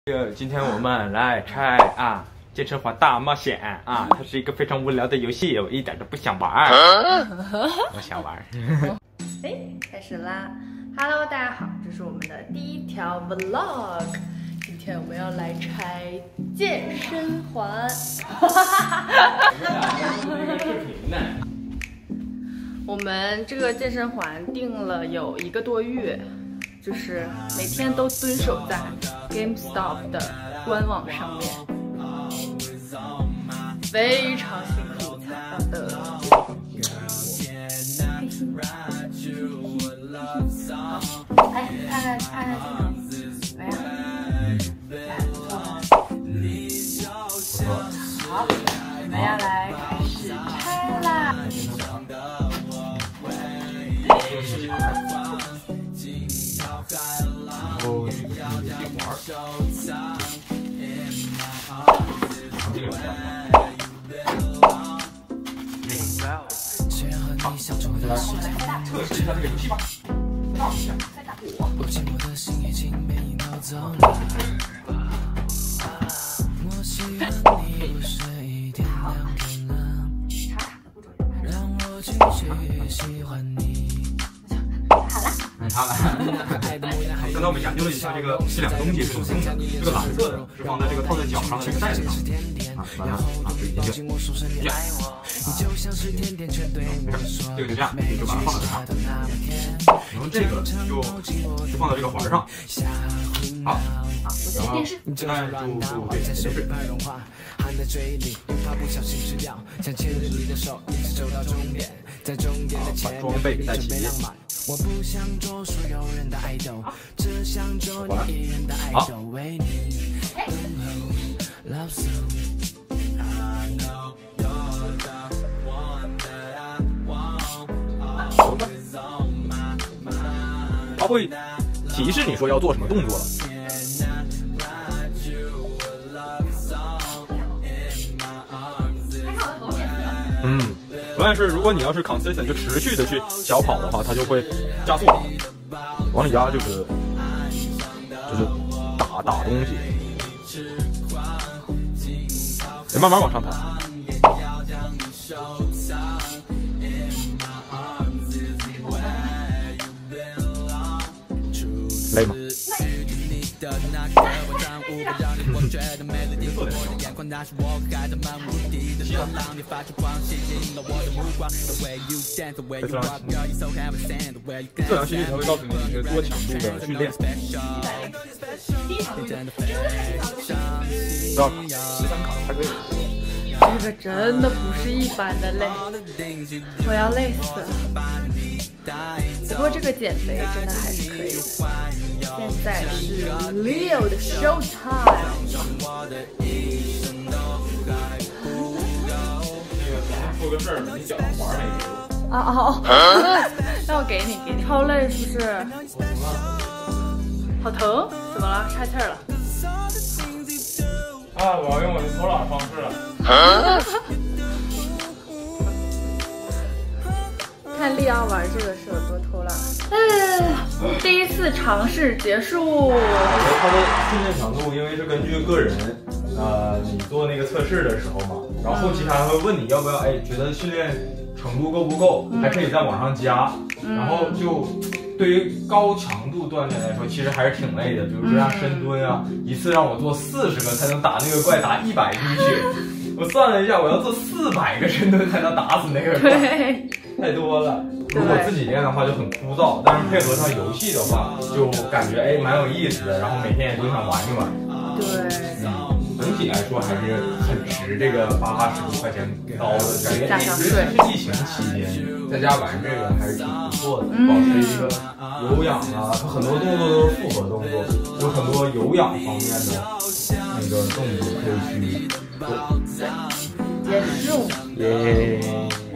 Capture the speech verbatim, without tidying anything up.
这个今天我们来拆啊健身环大冒险啊，它是一个非常无聊的游戏，我一点都不想玩。我想玩。 哎，开始啦 ！Hello， 大家好，这是我们的第一条 vlog。今天我们要来拆健身环。我们这个健身环定了有一个多月。 就是每天都蹲守在 GameStop 的官网上面，非常辛苦才到的。好，哎，看看看看镜头，怎么样？来，坐好，我们要来开始拆啦。 然后这个是电环，这个好，我们来测试一下这个游戏吧。大一下，再打我。好了，刚才我们研究了一下这个这两个东西是怎么用的。这个蓝色的是放在这个套在脚上的这个带子上啊，完了啊，研究，这样，没事，这个就这样，就把它放在这上。然后这个就就放在这个环上。好，然后现在就就对，电视。好，把装备给带齐。 我不想做所有人的爱豆，只想做你一人的爱豆，为你等候。好的，他会提示你说要做什么动作了。嗯。 但是如果你要是 consistent 就持续的去小跑的话，它就会加速，往里压就是就是打打东西，得慢慢往上抬。累吗？测量心率才会告诉你你是多强度的训练。十二卡，十三卡还可以。 这个真的不是一般的累，我要累死了。不过这个减肥真的还是可以的。现在是 Leo 的 show time。 说个事儿，你脚上环没给我。 哦哦哦，那我给你，给你。超累是不是？好疼？怎么了？岔气儿了？ 啊！我要用我的偷懒方式了。 看利奥玩这个是有多偷懒。嗯，第一次尝试结束。 我觉得它的训练强度，因为是根据个人，呃，你做那个测试的时候嘛，然后后期他还会问你要不要，哎，觉得训练程度够不够，还可以再往上加。嗯、然后就对于高强度锻炼来说，其实还是挺累的。比如说像深蹲啊，嗯、一次让我做四十个才能打那个怪打一百滴血。我算了一下，我要做四百个深蹲才能打死那个怪，太多了。如果自己练的话就很枯燥，但是配合上游戏的话，就感觉哎蛮有意思的，然后每天也都想玩一玩。 对， 嗯，整体来说还是很值这个八八十多块钱刀的，感觉加上税， 疫情期间在家玩这个还是挺不错的，保持一个有氧啊，它很多动作都是复合动作，有很多有氧方面的那个动作可以去做。 结束。 耶。